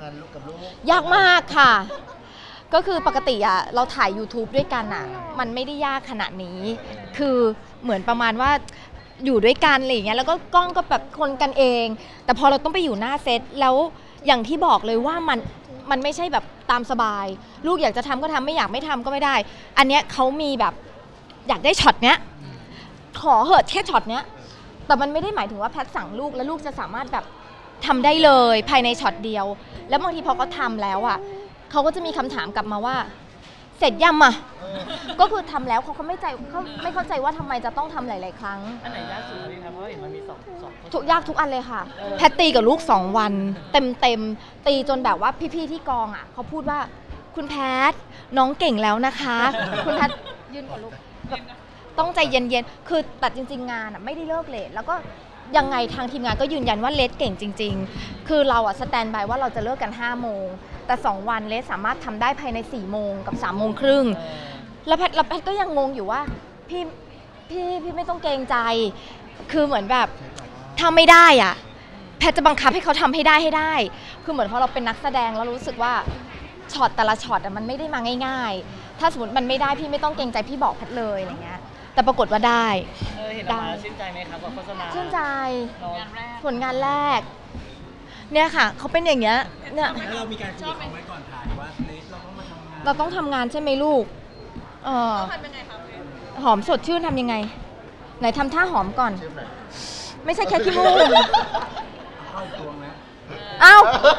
านลูกกับลูกยากมากค่ะก็คือปกติอะเราถ่าย YouTube ด้วยกันอะมันไม่ได้ยากขนาดนี้คือเหมือนประมาณว่าอยู่ด้วยกันอะไรอย่างเงี้ยแล้วก็กล้องก็แบบคนกันเองแต่พอเราต้องไปอยู่หน้าเซตแล้วอย่างที่บอกเลยว่ามันไม่ใช่แบบตามสบายลูกอยากจะทำก็ทำไม่อยากไม่ทำก็ไม่ได้อันเนี้ยเขามีแบบอยากได้ช็อตเนี้ยขอเหอะแค่ช็อตเนี้ยแต่มันไม่ได้หมายถึงว่าแพทสั่งลูกแล้วลูกจะสามารถแบบทำได้เลยภายในช็อตเดียวแล้วบางทีพอเขาทำแล้วอ่ะเขาก็จะมีคำถามกลับมาว่าเสร็จยังอ่ะก็คือทำแล้วเขาไม่เข้าใจว่าทำไมจะต้องทำหลายๆครั้งอันไหนยากสุดเลยครับเพราะเห็นมันมีสองทุกยากทุกอันเลยค่ะแพทตีกับลูก2 วันเต็มตีจนแบบว่าพี่ๆที่กองอ่ะเขาพูดว่าคุณแพทน้องเก่งแล้วนะคะคุณแพทยืนก่อนลูกแบบต้องใจเย็นๆคือแต่จริงๆงานอ่ะไม่ได้เลิกเลทแล้วก็ยังไงทางทีมงานก็ยืนยันว่าเลสเก่งจริงๆคือเราอ่ะสแตนบายว่าเราจะเลิกกัน5 โมงแต่2 วันเลสสามารถทำได้ภายใน4 โมงกับ3 โมงครึ่งแล้วแพทก็ยังงงอยู่ว่าพี่ไม่ต้องเกรงใจคือเหมือนแบบทำไม่ได้อ่ะแพทจะบังคับให้เขาทำให้ได้คือเหมือนพอเราเป็นนักแสดงแล้วรู้สึกว่าช็อตแต่ละช็อตมันไม่ได้มาง่ายๆถ้าสมมติมันไม่ได้พี่ไม่ต้องเกรงใจพี่บอกแพทเลยอะไรเงี้ยแต่ปรากฏว่าได้เห็นออกมาชื่นใจไหมครับกับโฆษณาชื่นใจผลงานแรกเนี่ยค่ะเขาเป็นอย่างเงี้ยเนี่ยแล้วเรามีการคุยกับเขาไว้ก่อนถ่ายว่าเราต้องมาทำงานเราต้องทำงานใช่ไหมลูกทำยังไงครับหอมสดชื่นทำยังไงไหนทำท่าหอมก่อนไม่ใช่แค่ขี้มูกเข้าตวงแล้วเอา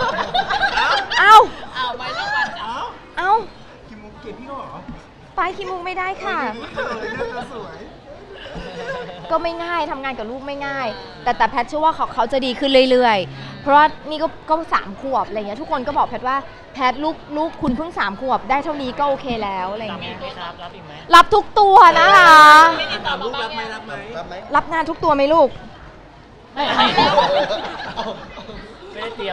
ไม่รางวัลเอาขี้มูกเก็บพี่ก็หรอไปขี้มูกไม่ได้ค่ะสวยก็ไม่ง่ายทำงานกับลูกไม่ง่ายแต่แพทเชื่อว่าเขาจะดีขึ้นเรื่อยๆเพราะว่านี่ก็3 ขวบอะไรเงี้ยทุกคนก็บอกแพทว่าแพทลูกคุณเพิ่ง3 ขวบได้เท่านี้ก็โอเคแล้วอะไรเงี้ยรับอีกไหมรับทุกตัวนะคะลูกรับไหมรับงานทุกตัวไหมลูกไม่ได้เตรียม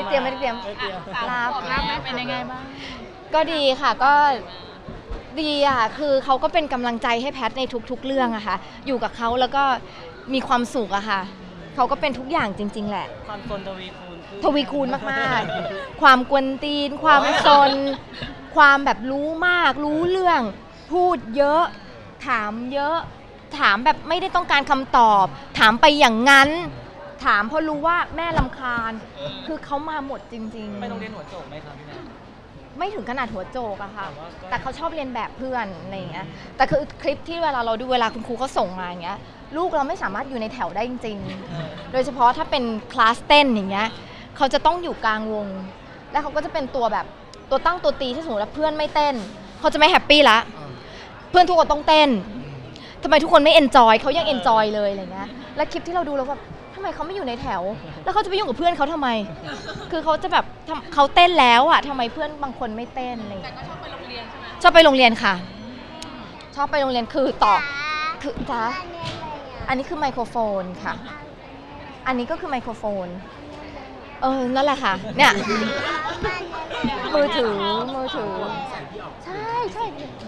รับเป็นยังไงบ้างก็ดีค่ะก็ดีอะคือเขาก็เป็นกำลังใจให้แพทในทุกๆเรื่องอะค่ะอยู่กับเขาแล้วก็มีความสุขอะค่ะเขาก็เป็นทุกอย่างจริงๆแหละความซนทวีคูณมากๆความกวนตีนความซนความแบบรู้มากรู้เรื่องพูดเยอะถามเยอะถามแบบไม่ได้ต้องการคำตอบถามไปอย่างนั้นถามเพราะรู้ว่าแม่รำคาญคือเขามาหมดจริงๆไปโรงเรียนหัวโจกไหมครับพี่แม่ไม่ถึงขนาดหัวโจกอะค่ะแต่เขาชอบเรียนแบบเพื่อนอะไรอย่างเงี้ยแต่คือคลิปที่เวลาเราดูเวลาคุณครูเขาส่งมาอย่างเงี้ยลูกเราไม่สามารถอยู่ในแถวได้จริงๆโดยเฉพาะถ้าเป็นคลาสเต้นอย่างเงี้ยเขาจะต้องอยู่กลางวงแล้วเขาก็จะเป็นตัวแบบตัวตั้งตัวตีที่สมมติว่าเพื่อนไม่เต้นเขาจะไม่แฮปปี้ละเพื่อนทุกคนต้องเต้นทำไมทุกคนไม่เอนจอยเขายังเอนจอยเลยอะไรเงี้ยและคลิปที่เราดูแล้วแบบทำไมเขาไม่อยู่ในแถวแล้วเขาจะไปยุ่งกับเพื่อนเขาทำไมคือเขาจะแบบเขาเต้นแล้วอะทำไมเพื่อนบางคนไม่เต้นอะไรแต่ก็ชอบไปโรงเรียนใช่ไหมชอบไปโรงเรียนค่ะชอบไปโรงเรียนคือต่อคือจ้าอันนี้คือไมโครโฟนค่ะอันนี้ก็คือไมโครโฟนนั่นแหละค่ะเนี่ยมือถือใช่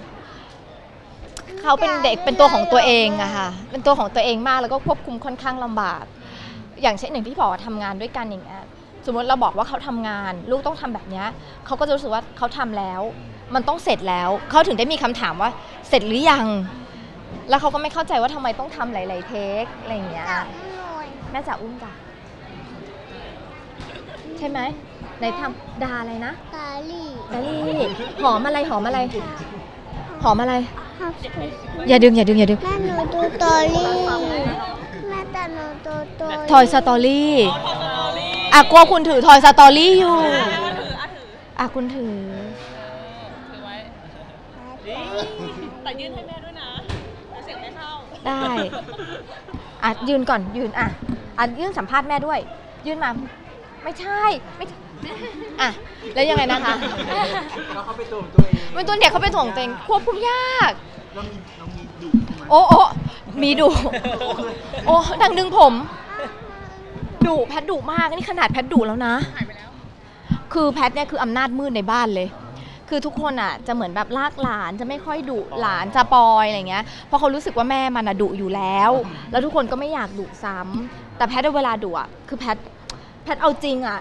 เขาเป็นเด็กเป็นตัวของตัวเองอะค่ะเป็นตัวของตัวเองมากแล้วก็ควบคุมค่อนข้างลำบากอย่างเช่นหนึ่งที่บอกว่าทำงานด้วยกันอย่างเงี้ยสมมติเราบอกว่าเขาทำงานลูกต้องทำแบบนี้เขาก็จะรู้สึกว่าเขาทำแล้วมันต้องเสร็จแล้วเขาถึงได้มีคำถามว่าเสร็จหรือยังแล้วเขาก็ไม่เข้าใจว่าทำไมต้องทำหลายๆเทคอะไรอย่างเงี้ยแม่จ๋าอุ้มจ้ะใช่ไหมไหนทำดาอะไรนะดาลี่หอมอะไรอย่าดึงแม่หนูดูตอรี่แม่แต่หนูดูตอรี่ทอยสตอรี่กลัวคุณถือทอยสตอรี่อยู่คุณถือไว้แต่ยื่นให้แม่ด้วยนะเสียงไม่เข้าได้ยืนก่อนยืนยื่นสัมภาษณ์แม่ด้วยยื่นมาไม่ใช่แล้วยังไงนะคะเขาไปตัวตัวเองเป็นตัวเด็กเขาไปถ่วงตัวเองควบคุมยากเรามีดุมีดุดังดึงผมดุแพทดุมากนี่ขนาดแพทดุแล้วนะคือแพทเนี่ยคืออำนาจมืดในบ้านเลยคือทุกคนจะเหมือนแบบลากหลานจะไม่ค่อยดุหลานจะปอยอะไรเงี้ยเพราะเขารู้สึกว่าแม่มันดุอยู่แล้วทุกคนก็ไม่อยากดุซ้ำแต่แพทเวลาดุคือแพทเอาจริง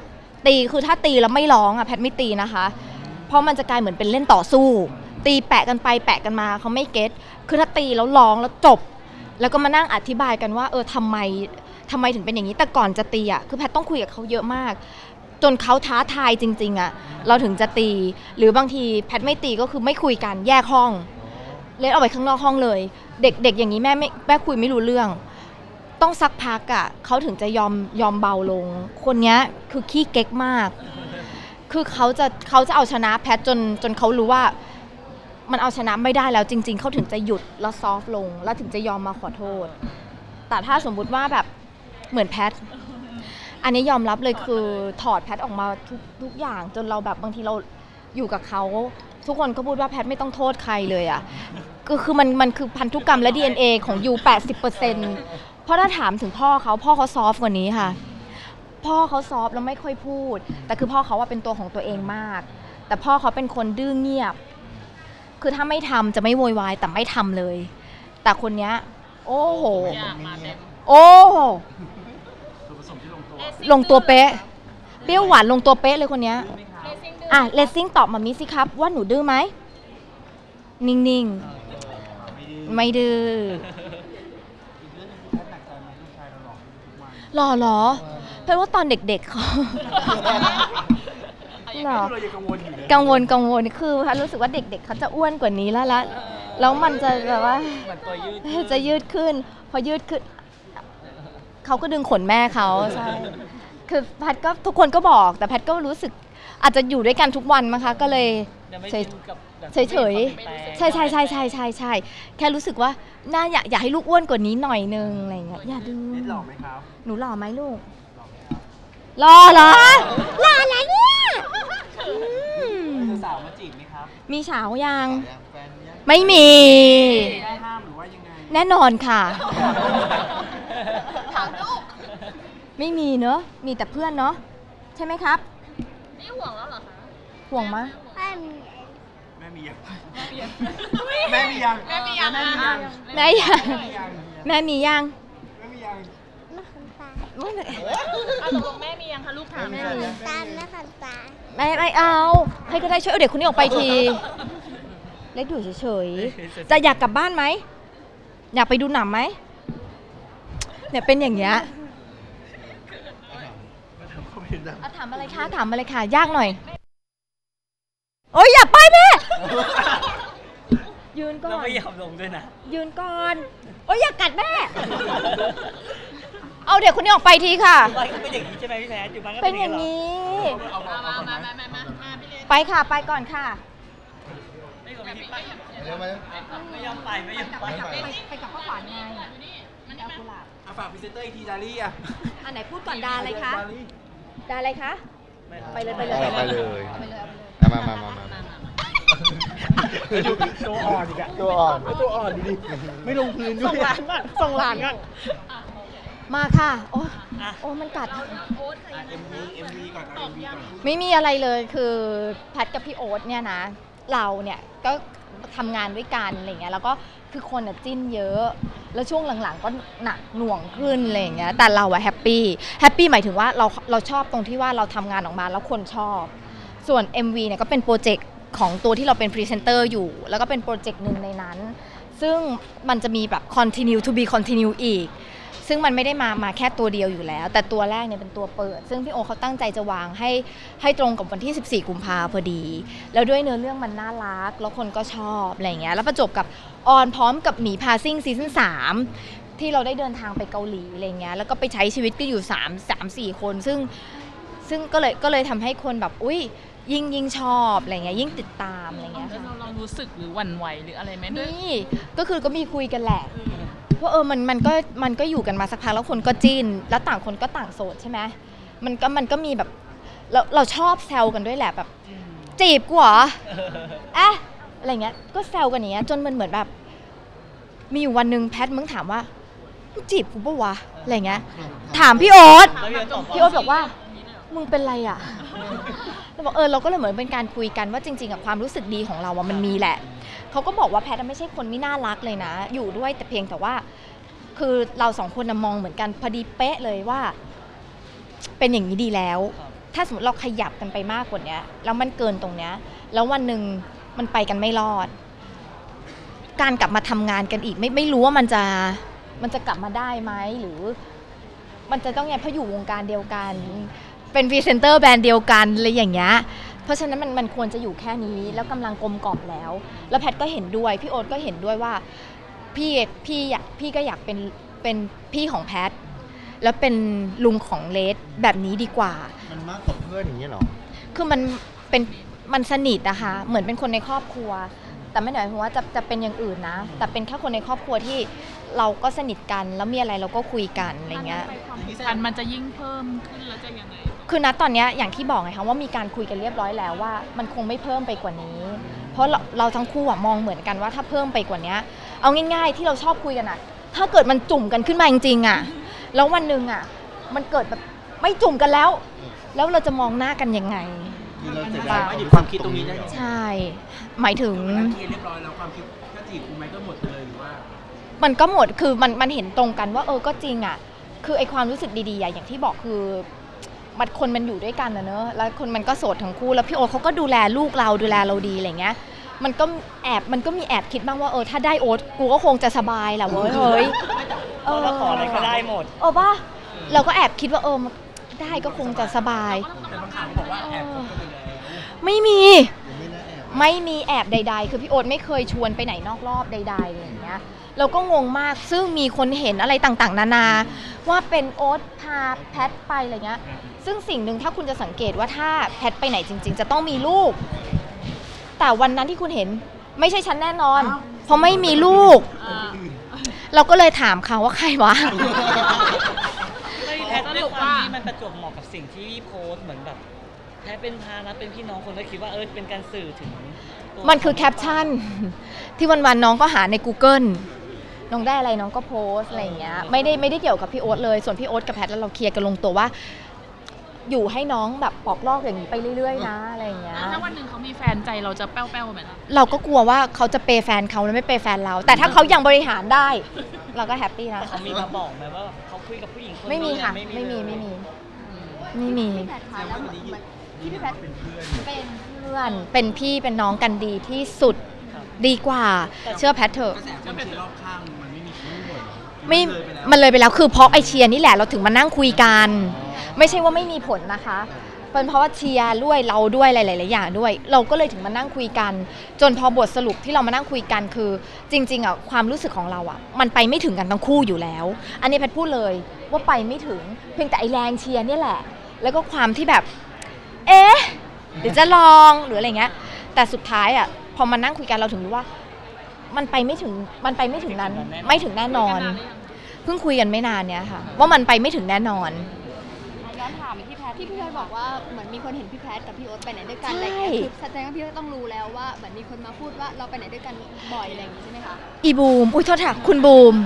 ตีคือถ้าตีแล้วไม่ร้องอะแพทไม่ตีนะคะเพราะมันจะกลายเหมือนเป็นเล่นต่อสู้ตีแปะกันไปแปะกันมาเขาไม่เก็ตคือถ้าตีแล้วร้องแล้วจบแล้วก็มานั่งอธิบายกันว่าทำไมถึงเป็นอย่างนี้แต่ก่อนจะตีอะคือแพทต้องคุยกับเขาเยอะมากจนเขาท้าทายจริงๆอะเราถึงจะตีหรือบางทีแพทไม่ตีก็คือไม่คุยกันแยกห้องเล่นออกไปข้างนอกห้องเลยเด็กอย่างนี้แม่คุยไม่รู้เรื่องต้องสักพักอะเขาถึงจะยอมเบาลงคนนี้คือขี้เก๊กมากคือเขาจะเอาชนะแพทจนเขารู้ว่ามันเอาชนะไม่ได้แล้วจริงๆเขาถึงจะหยุดแล้วซอฟลงแล้วถึงจะยอมมาขอโทษแต่ถ้าสมมุติว่าแบบเหมือนแพทอันนี้ยอมรับเลยคือถอดแพทออกมาทุกอย่างจนเราแบบบางทีเราอยู่กับเขาทุกคนก็พูดว่าแพทไม่ต้องโทษใครเลยอ่ะก็คือมันคือพันธุกรรมและ DNA ของยู 80% เพราะถ้าถามถึงพ่อเขาซอฟต์กว่านี้ค่ะพ่อเขาซอฟต์แล้วไม่ค่อยพูดแต่คือพ่อเขาว่าเป็นตัวของตัวเองมากแต่พ่อเขาเป็นคนดื้อเงียบคือถ้าไม่ทำจะไม่โวยวายแต่ไม่ทำเลยแต่คนเนี้ยโอ้โหโอ้โหลงตัวเป๊ะเปรี้ยวหวานลงตัวเป๊ะเลยคนเนี้ยเลสซิ่งตอบมามิสิครับว่าหนูดื้อไหมนิ่งๆไม่ดื้อหล่อเหรอเพราะว่าตอนเด็กๆเขาหรอกังวลคือพันรู้สึกว่าเด็กๆเขาจะอ้วนกว่านี้แล้วมันจะแบบว่าจะยืดขึ้นพอยืดขึ้นเขาก็ดึงขนแม่เขาใช่คือแพทก็ทุกคนก็บอกแต่แพทก็รู้สึกอาจจะอยู่ด้วยกันทุกวันมั้งคะก็เลยเฉยใช่แค่รู้สึกว่าน่าอยากให้ลูกอ้วนกว่านี้หน่อยนึงอะไรเงี้ยอย่าดื้อหล่อไหมครับหนูหล่อไหมลูกหล่อเหรอหล่ออะไรเนี่ยสาวมาจีบไหมครับมีสาวยังไม่มีได้ห้ามหรือว่ายังไงแน่นอนค่ะไม่มีเนอะมีแต่เพื่อนเนอะใช่ไหมครับนี่ห่วงแล้วเหรอคะห่วงมั้ยแม่มียังแม่มียังแม่มียังแม่มียังตกลงแม่มียังคะลูกถามแม่ตามแม่ขันตาไม่เอาให้ก็ได้ช่วยเอาเด็กคนนี้ออกไปทีเล็กอยู่เฉยๆจะอยากกลับบ้านไหมอยากไปดูหนังไหมเนี่ยเป็นอย่างเงี้ยถามอะไรคะยากหน่อยโอ๊ยอย่าไปแม่ยืนก่อนไม่ยอมลงด้วยนะยืนก่อนโอ๊ยอย่ากัดแม่เอาเด็กคนนี้ออกไปทีค่ะเป็นอย่างนี้ใช่ไหมพี่แพทอยู่บ้านก็เป็นอย่างนี้มาไปค่ะไปก่อนค่ะไม่ยอมไปไปกับพ่อขวัญไงเอากุหลาบฝากพรีเซนเตอร์อีกทีดาลี่อ่ะอันไหนพูดก่อนดาอะไรคะดาอะไรคะไปเลยมาตัวอ่อนอีกอะตัวอ่อนดูดิไม่ลงพื้นด้วยส่งหลานก่อนมาค่ะโอ้มันกัด MV ก่อนไม่มีอะไรเลยคือแพทกับพี่โอ๊ตเนี่ยนะเราเนี่ยก็ทำงานด้วยกันอะไรเงี้ยแล้วก็คือคนจิ้นเยอะแล้วช่วงหลังๆก็หนักหน่วงขึ้นอะไรเงี้ยแต่เราอะแฮปปี้หมายถึงว่าเราชอบตรงที่ว่าเราทำงานออกมาแล้วคนชอบส่วน MV เนี่ยก็เป็นโปรเจกต์ของตัวที่เราเป็นพรีเซนเตอร์อยู่แล้วก็เป็นโปรเจกต์หนึ่งในนั้นซึ่งมันจะมีแบบ continue to be continue อีกซึ่งมันไม่ได้มาแค่ตัวเดียวอยู่แล้วแต่ตัวแรกเนี่ยเป็นตัวเปิดซึ่งพี่โอเขาตั้งใจจะวางให้ตรงกับวันที่14กุมภาพันธ์พอดีแล้วด้วยเนื้อเรื่องมันน่ารักแล้วคนก็ชอบอะไรเงี้ยแล้วประจบกับออนพร้อมกับหมีพาซิ่งซีซั่น3ที่เราได้เดินทางไปเกาหลีอะไรเงี้ยแล้วก็ไปใช้ชีวิตก็อยู่3-4 คนซึ่งก็เลยทำให้คนแบบอุ้ยยิ่งชอบอะไรเงี้ยยิ่งติดตามอะไรเงี้ยเรารู้สึกหรือหวั่นไหวหรืออะไรไหมนี่ก็คือก็มีคุยกันแหละว่ามันก็อยู่กันมาสักพักแล้วคนก็จิ้นแล้วต่างคนก็ต่างโสดใช่ไหมมันก็มีแบบเราชอบแซวกันด้วยแหละแบบจีบกูเหรออะไรเงี้ยก็แซวกันอย่างเงี้ยจนมันเหมือนแบบมีอยู่วันนึงแพทมึงถามว่าจีบกูปะวะอะไรเงี้ยถามพี่โอ๊ตบอกว่ามึงเป็นไรอ่ะเราบอกเราก็เลยเหมือนเป็นการคุยกันว่าจริงๆกับความรู้สึกดีของเรามันมีแหละเขาก็บอกว่าแพทไม่ใช่คนไม่น่ารักเลยนะอยู่ด้วยแต่เพียงแต่ว่าคือเราสองคนมองเหมือนกันพอดีเป๊ะเลยว่าเป็นอย่างนี้ดีแล้วถ้าสมมติเราขยับกันไปมากกว่านี้แล้วมันเกินตรงเนี้ยแล้ววันหนึ่งมันไปกันไม่รอดการกลับมาทำงานกันอีกไม่รู้ว่ามันจะกลับมาได้ไหมหรือมันจะต้องไงเพราะอยู่วงการเดียวกันเป็นพรีเซนเตอร์แบรนด์เดียวกันอะไรอย่างเงี้ยเพราะฉะนั้นมันควรจะอยู่แค่นี้แล้วกำลังกลมกล่อมแล้วแพทก็เห็นด้วยพี่โอ๊ตก็เห็นด้วยว่าพี่ก็อยากเป็นพี่ของแพทแล้วเป็นลุงของเลสแบบนี้ดีกว่ามันมากกว่าเพื่อนอย่างนี้หรอคือมันสนิทนะคะเหมือนเป็นคนในครอบครัวแต่ไม่หมายความว่าจะเป็นอย่างอื่นนะแต่เป็นแค่คนในครอบครัวที่เราก็สนิทกันแล้วมีอะไรเราก็คุยกันอะไรเงี้ยความสัมพันธ์มันจะยิ่งเพิ่มขึ้นแล้วจะยังไงคือณตอนนี้อย่างที่บอกไงคะว่ามีการคุยกันเรียบร้อยแล้วว่ามันคงไม่เพิ่มไปกว่านี้เพราะเราทั้งคู่มองเหมือนกันว่าถ้าเพิ่มไปกว่านี้เอาง่ายๆที่เราชอบคุยกันอะถ้าเกิดมันจุ่มกันขึ้นมาจริงๆอะแล้ววันหนึ่งอะมันเกิดแบบไม่จุ่มกันแล้วเราจะมองหน้ากันยังไงไม่ถึงความคิดตรงนี้ได้ใช่หมายถึงเรียบร้อยแล้วความคิดถ้าจีบคุณไหมก็หมดเลยหรือว่ามันก็หมดคือมันเห็นตรงกันว่าก็จริงอ่ะคือไอความรู้สึกดีๆอย่างที่บอกคือคนมันอยู่ด้วยกันนะเนอะแล้วคนมันก็โสดทั้งคู่แล้วพี่โอ๊ตเขาก็ดูแลลูกเราดูแลเราดีอะไรเงี้ยมันก็มีแอบคิดบ้างว่าถ้าได้โอ๊ตกูก็คงจะสบายแหละเว้ยเฮ้ยเราขออะไรก็ได้หมดป่ะเราก็แอบคิดว่าได้ก็คงจะสบายแต่บางข่าวบอกว่าแอบไม่มีแอบใดๆคือพี่โอ๊ตไม่เคยชวนไปไหนนอกรอบใดๆอย่างเงี้ยเราก็งงมากซึ่งมีคนเห็นอะไรต่างๆนานาว่าเป็นโอ๊ตพาแพทไปอะไรเงี้ยซึ่งสิ่งหนึ่งถ้าคุณจะสังเกตว่าถ้าแพทไปไหนจริงๆจะต้องมีลูกแต่วันนั้นที่คุณเห็นไม่ใช่ฉันแน่นอนเพราะไม่มีลูกเราก็เลยถามเขาว่าใครวะแพทด้วยความที่มันประจวบเหมาะกับสิ่งที่โพสเหมือนแบบแพทเป็นพานะเป็นพี่น้องคนก็คิดว่าเป็นการสื่อถึงมันคือแคปชั่นที่วันๆน้องก็หาใน Google น้องได้อะไรน้องก็โพสอะไรอย่างเงี้ยไม่ได้เกี่ยวกับพี่โอ๊ตเลยส่วนพี่โอ๊ตกับแพทแล้วเราเคลียร์กันลงตัวว่าอยู่ให้น้องแบบปอกลอกอย่างนี้ไปเรื่อยๆนะอะไรอย่างเงี้ยถ้าวันหนึ่งเขามีแฟนใจเราจะแป้วๆไหมล่ะเราก็กลัวว่าเขาจะเปย์แฟนเขาแล้วไม่เปย์แฟนเราแต่ถ้าเขายังบริหารได้เราก็แฮปปี้นะเขามีมาบอกไหมว่าเขาคุยกับผู้หญิงคนไม่มีค่ะไม่มีพี่แพทค่ะแล้วเหมือนพี่แพทเป็นเพื่อนเป็นพี่เป็นน้องกันดีที่สุดดีกว่าเชื่อแพทเถอะมันเลยไปแล้วคือเพราะไอเชียร์นี่แหละเราถึงมานั่งคุยกันไม่ใช่ว่าไม่มีผลนะคะเป็นเพราะว่าเชียร์ด้วยเราด้วยหลายๆอย่างด้วยเราก็เลยถึงมานั่งคุยกันจนพอบทสรุปที่เรามานั่งคุยกันคือจริงๆอ่ะความรู้สึกของเราอ่ะมันไปไม่ถึงกันทั้งคู่อยู่แล้วอันนี้แพทพูดเลยว่าไปไม่ถึงเพียงแต่ไอแรงเชียร์นี่แหละแล้วก็ความที่แบบหรือจะลองหรืออะไรเงี้ยแต่สุดท้ายอ่ะพอมานั่งคุยกันเราถึงรู้ว่ามันไปไม่ถึงนั้นไม่ถึงแน่นอนเพิ่งคุยกันไม่นานเนี้ยค่ะว่ามันไปไม่ถึงแน่นอนย้อนถามพี่แพทบอกว่าเหมือนมีคนเห็นพี่แพทกับพี่โอ๊ตไปไหนด้วยกันอะไรเงี้ยคือแสดงว่าพี่โอ๊ตต้องรู้แล้วว่าเหมือนมีคนมาพูดว่าเราไปไหนด้วยกันบ่อยอะไรอย่างงี้ใช่ไหมคะอีบูมอุ้ยโทษค่ะคุณบูม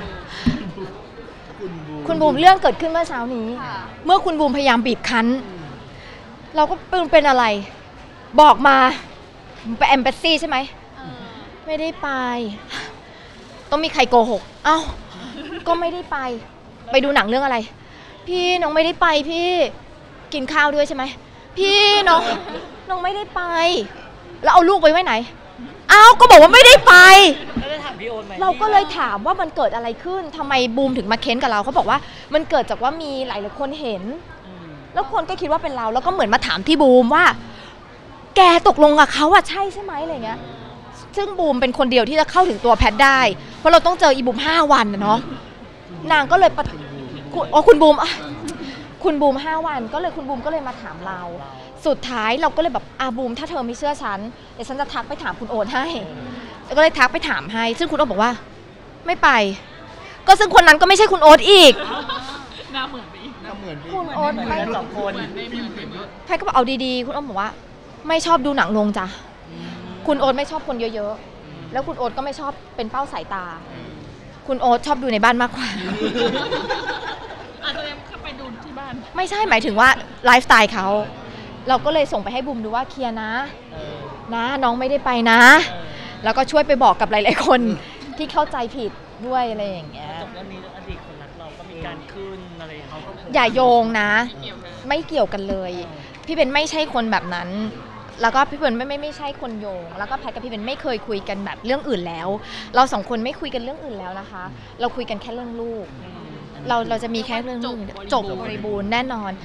เรื่องเกิดขึ้นเมื่อเช้านี้เมื่อคุณบูมพยายามบีบคั้นเราก็เป็นอะไรบอกมาไปแอมเบสซี่ใช่ไหมไม่ได้ไปต้องมีใครโกหกเอ้าก็ไม่ได้ไปดูหนังเรื่องอะไรพี่น้องไม่ได้ไปพี่กินข้าวด้วยใช่ไหมพี่น้องไม่ได้ไปแล้วเอาลูกไปไว้ไหนอ้าวก็บอกว่าไม่ได้ไปเราก็เลยถามว่ามันเกิดอะไรขึ้นทำไมบูมถึงมาเค้นกับเราเขาบอกว่ามันเกิดจากว่ามีหลายคนเห็นแล้วคนก็คิดว่าเป็นเราแล้วก็เหมือนมาถามที่บูมว่าแกตกลงกับเขาอะใช่ไหมอะไรเงี้ยซึ่งบูมเป็นคนเดียวที่จะเข้าถึงตัวแพทได้เพราะเราต้องเจออีบูม5 วันนะเนาะนางก็เลยคุณบูม5 วันก็เลยคุณบูมก็เลยมาถามเราสุดท้ายเราก็เลยแบบบูมถ้าเธอไม่เชื่อฉันเดี๋ยวฉันจะทักไปถามคุณโอ๊ตให้ก็เลยทักไปถามให้ซึ่งคุณโอ๊ตบอกว่าไม่ไปก็ซึ่งคนนั้นก็ไม่ใช่คุณโอ๊ตอีกหน้าเหมือนคุณโอ๊ตไปกัน2 คนแพทก็บอกเอาดีๆคุณโอ๊ตบอกว่าไม่ชอบดูหนังลงจ้ะคุณโอ๊ตไม่ชอบคนเยอะๆแล้วคุณโอ๊ตก็ไม่ชอบเป็นเป้าสายตาคุณโอ๊ตชอบดูในบ้านมากกว่าอาจจะไปดูที่บ้านไม่ใช่หมายถึงว่าไลฟ์สไตล์เขาเราก็เลยส่งไปให้บูมดูว่าเคลียร์นะน้องไม่ได้ไปนะแล้วก็ช่วยไปบอกกับหลายๆคนที่เข้าใจผิดด้วยอะไรอย่างเงี้ยจบแล้วนี้อดีตคนรักเราก็มีการขึ้นอะไรเขาก็อย่าโยงนะไม่เกี่ยวกันเลยพี่เบนไม่ใช่คนแบบนั้นแล้วก็พี่เบนไม่ใช่คนโยงแล้วก็แพทกับพี่เบนไม่เคยคุยกันแบบเรื่องอื่นแล้วเราสองคนไม่คุยกันเรื่องอื่นแล้วนะคะเราคุยกันแค่เรื่องลูกเราจะมีแค่เรื่องลูกจบบริบูรณ์แน่นอน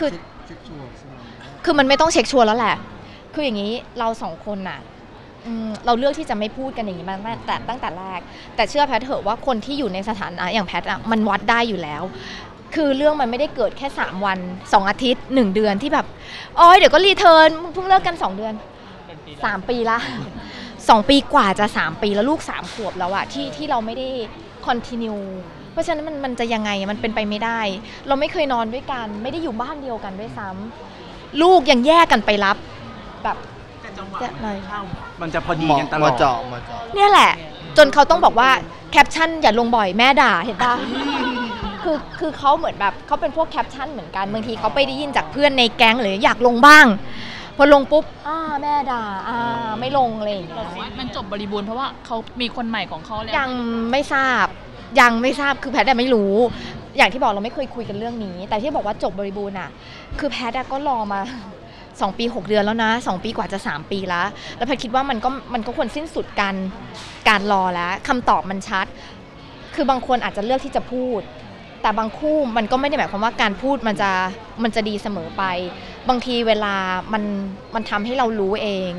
คือมันไม่ต้องเช็คชัวร์แล้วแหละคืออย่างนี้เราสองคนน่ะเราเลือกที่จะไม่พูดกันอย่างนี้มาตั้งแต่แรกแต่เชื่อแพทเถอะว่าคนที่อยู่ในสถานะอย่างแพทอะมันวัดได้อยู่แล้วคือเรื่องมันไม่ได้เกิดแค่3 วัน 2 อาทิตย์ 1 เดือนที่แบบโอ๊ยเดี๋ยวก็รีเทิร์นเพิ่งเลิกกัน2 เดือน3 ปีละ2 ปีกว่าจะ3 ปีแล้วลูก3 ขวบแล้วอะที่เราไม่ได้คอนติเนียเพราะฉะนั้นมันจะยังไงมันเป็นไปไม่ได้เราไม่เคยนอนด้วยกันไม่ได้อยู่บ้านเดียวกันด้วยซ้ำลูกยังแยกกันไปรับแบบมันจะพอดีกันตลอดมาเจาะเนี่ยแหละจนเขาต้องบอกว่าแคปชั่นอย่าลงบ่อยแม่ด่าเห็นปะคือเขาเหมือนแบบเขาเป็นพวกแคปชั่นเหมือนกันบางทีเขาไปได้ยินจากเพื่อนในแก๊งหรืออยากลงบ้างพอลงปุ๊บแม่ด่าไม่ลงอะไรอย่างเงี้ยมันจบบริบูรณ์เพราะว่าเขามีคนใหม่ของเขาแล้วยังไม่ทราบคือแพทย์ไม่รู้อย่างที่บอกเราไม่เคยคุยกันเรื่องนี้แต่ที่บอกว่าจบบริบูรณ์อ่ะคือแพทย์ก็รอมา2 ปี 6 เดือนแล้วนะ2 ปีกว่าจะ3 ปีแล้วแพทย์คิดว่ามันก็ควรสิ้นสุดการรอแล้วคำตอบมันชัดคือบางคนอาจจะเลือกที่จะพูดแต่บางคู่มันก็ไม่ได้หมายความว่าการพูดมันจะดีเสมอไปบางทีเวลามันทำให้เรารู้เอง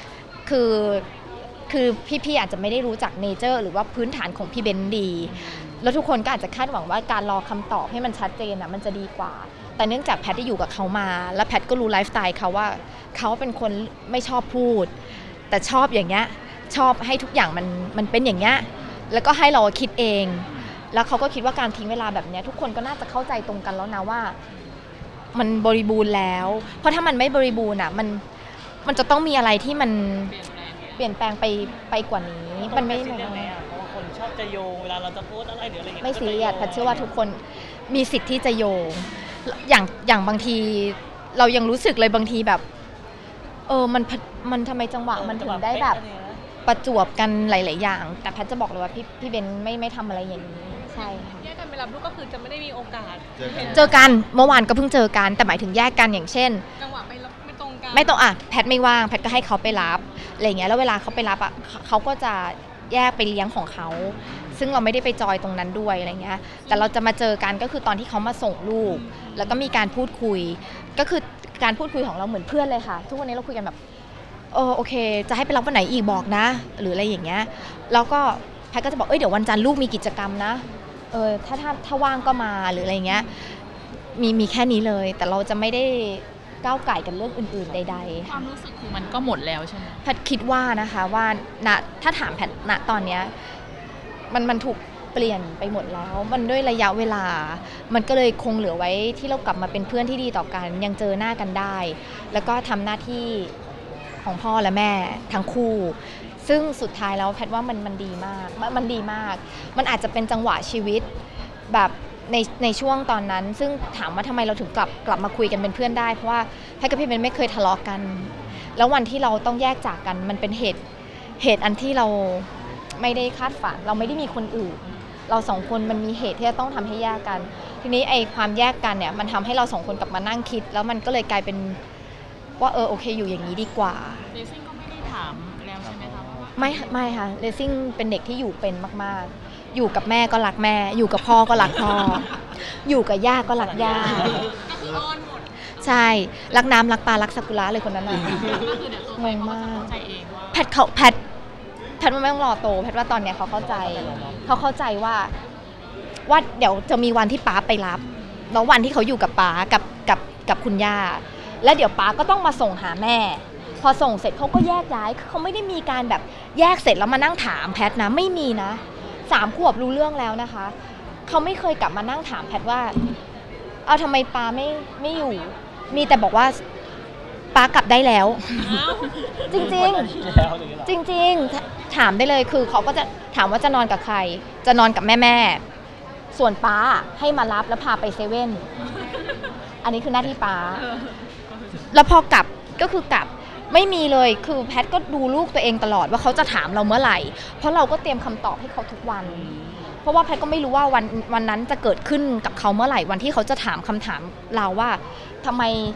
คือพี่อาจจะไม่ได้รู้จักเนเจอร์หรือว่าพื้นฐานของพี่เบนดีแล้วทุกคนก็อาจจะคาดหวังว่าการรอคำตอบให้มันชัดเจนมันจะดีกว่าแต่เนื่องจากแพทย์ได้อยู่กับเขามาแล้วแพทย์ก็รู้ไลฟ์สไตล์เขาว่าเขาเป็นคนไม่ชอบพูดแต่ชอบอย่างเงี้ยชอบให้ทุกอย่างมันเป็นอย่างเงี้ยแล้วก็ให้เราคิดเองแล้วเขาก็คิดว่าการทิ้งเวลาแบบนี้ทุกคนก็น่าจะเข้าใจตรงกันแล้วนะว่ามันบริบูรณ์แล้วเพราะถ้ามันไม่บริบูรณ์มันจะต้องมีอะไรที่มันเปลี่ยนแปลงไปกว่านี้มันไม่เพราะว่าคนชอบจะโยงเวลาเราจะโพสอะไรหรืออะไรอย่างเงี้ยไม่ซีเรียสแพทย์เชื่อว่าทุกคนมีสิทธิ์ที่จะโยงอย่างบางทีเรายังรู้สึกเลยบางทีแบบมันทำไมจังหวะมันถึงได้แบบประจวบกันหลายๆอย่างแต่แพทย์จะบอกเลยว่าพี่เบนไม่ทำอะไรอย่างนี้ใช่ค่ะแยกกันไปรับลูกก็คือจะไม่ได้มีโอกาสเจอกันเมื่อวานก็เพิ่งเจอกันแต่หมายถึงแยกกันอย่างเช่นจังหวะไม่ตรงกันไม่ตรงแพทย์ไม่ว่างแพทย์ก็ให้เขาไปรับอะไรอย่างเงี้ยแล้วเวลาเขาไปรับเขาก็จะแยกไปเลี้ยงของเขาซึ่งเราไม่ได้ไปจอยตรงนั้นด้วยอะไรเงี้ยแต่เราจะมาเจอกันก็คือตอนที่เขามาส่งลูกแล้วก็มีการพูดคุยก็คือการพูดคุยของเราเหมือนเพื่อนเลยค่ะทุกวันนี้เราคุยกันแบบโอเคจะให้ไปรับวันไหนอีกบอกนะหรืออะไรอย่างเงี้ยแล้วก็แพทย์ก็จะบอกเดี๋ยววันจันทร์ลูกมีกิจกรรมนะถ้าว่างก็มาหรืออะไรเงี้ยมีแค่นี้เลยแต่เราจะไม่ได้ก้าวไก่กันเรื่องอื่นๆใดๆความรู้สึกคือมันก็หมดแล้วใช่ไหมแพทย์คิดว่านะคะว่าถ้าถามแพทย์ตอนเนี้ยมันถูกเปลี่ยนไปหมดแล้วมันด้วยระยะเวลามันก็เลยคงเหลือไว้ที่เรากลับมาเป็นเพื่อนที่ดีต่อกันยังเจอหน้ากันได้แล้วก็ทำหน้าที่ของพ่อและแม่ทั้งคู่ซึ่งสุดท้ายแล้วแพทย์ว่ามันดีมากมันอาจจะเป็นจังหวะชีวิตแบบในช่วงตอนนั้นซึ่งถามว่าทำไมเราถึงกลับมาคุยกันเป็นเพื่อนได้เพราะว่าแพทย์กับพี่เบนไม่เคยทะเลาะกันแล้ววันที่เราต้องแยกจากกันมันเป็นเหตุอันที่เราไม่ได้คาดฝันเราไม่ได้มีคนอื่นเราสองคนมันมีเหตุที่จะต้องทำให้แยกกันทีนี้ไอ้ความแยกกันเนี่ยมันทำให้เราสองคนกลับมานั่งคิดแล้วมันก็เลยกลายเป็นว่าโอเคอยู่อย่างนี้ดีกว่าเรซิ่งก็ไม่ได้ถามแล้วใช่ไหมคะไม่ค่ะเรซิ่งเป็นเด็กที่อยู่เป็นมากๆอยู่กับแม่ก็รักแม่อยู่กับพ่อก็รักพ่ออยู่กับย่าก็รักย่าก็คืออ้อนหมดใช่รักน้ำรักปลารักซากุระเลยคนนั้นน่ะงงมากแพทว่าไม่ต้องรอโตแพทว่าตอนเนี้ยเขาเข้าใจว่าเดี๋ยวจะมีวันที่ป๊าไปรับแล้ววันที่เขาอยู่กับป๊ากับคุณย่าแล้วเดี๋ยวป๊าก็ต้องมาส่งหาแม่พอส่งเสร็จเขาก็แยกย้ายเขาไม่ได้มีการแบบแยกเสร็จแล้วมานั่งถามแพทนะไม่มีนะ3 ขวบรู้เรื่องแล้วนะคะเขาไม่เคยกลับมานั่งถามแพทว่าทำไมป๊าไม่อยู่มีแต่บอกว่าป๊ากลับได้แล้วจริงถามได้เลยคือเขาก็จะถามว่าจะนอนกับใครจะนอนกับแม่ส่วนป๊าให้มารับแล้วพาไปเซเว่นอันนี้คือหน้าที่ป๊าแล้วพอกลับก็คือกลับไม่มีเลยคือแพทก็ดูลูกตัวเองตลอดว่าเขาจะถามเราเมื่อไหร่เพราะเราก็เตรียมคำตอบให้เขาทุกวันเพราะว่าแพทก็ไม่รู้ว่าวันนั้นจะเกิดขึ้นกับเขาเมื่อไหร่วันที่เขาจะถามคำถามเราว่าทำไม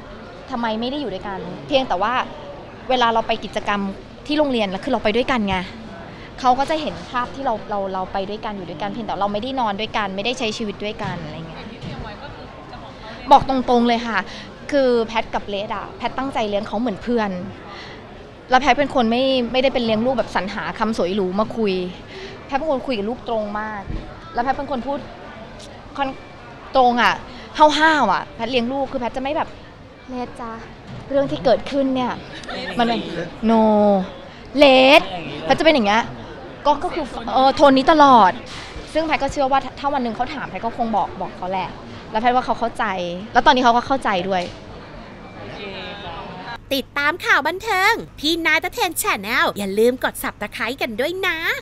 ทำไมไม่ได้อยู่ด้วยกัน เพียงแต่ว่าเวลาเราไปกิจกรรมที่โรงเรียนแล้วคือเราไปด้วยกันไงเขาก็จะเห็นภาพที่เราไปด้วยกันอยู่ด้วยกันเพียงแต่เราไม่ได้นอนด้วยกันไม่ได้ใช้ชีวิตด้วยกันอะไรเงี้ยบอกตรงๆเลยค่ะคือแพทกับเลดอะแพทตั้งใจเลี้ยงเขาเหมือนเพื่อนแล้วแพทเป็นคนไม่ได้เป็นเลี้ยงลูกแบบสรรหาคำสวยหรูมาคุยแพทเป็นคนคุยกับลูกตรงมากแล้วแพทเป็นคนพูดค่อนตรงอะห้าวๆอะแพทเลี้ยงลูกคือแพทจะไม่แบบเลดจ้าเรื่องที่เกิดขึ้นเนี่ยมันเป็นโนเลดแพทจะเป็นอย่างเงี้ยก็คือโทนนี้ตลอดซึ่งแพทก็เชื่อว่าถ้าวันหนึ่งเขาถามแพทก็คงบอกเขาแหละแล้วแพทว่าเขาเข้าใจแล้วตอนนี้เขาก็เข้าใจด้วยติดตามข่าวบันเทิงพี่นายตะเทนแชนแนลอย่าลืมกด Subscribe กันด้วยนะ